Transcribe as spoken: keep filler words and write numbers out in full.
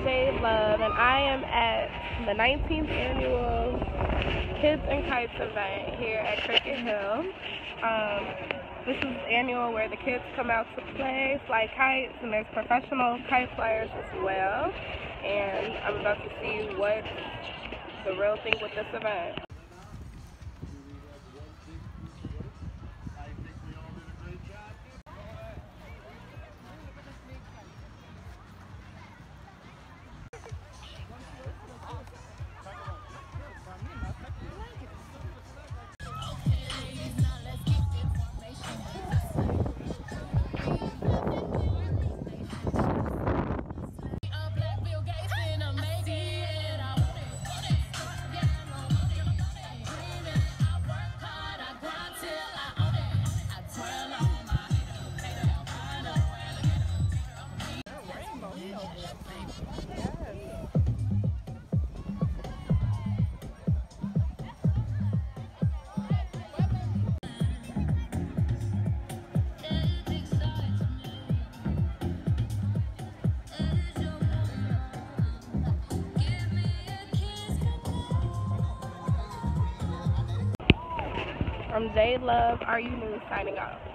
Jade Love, and I am at the nineteenth annual Kids and Kites event here at Cricket Hill. Um, this is annual where the kids come out to play, fly kites, and there's professional kite flyers as well. And I'm about to see what's the real thing with this event. I'm Jade Love, Are You News, signing off.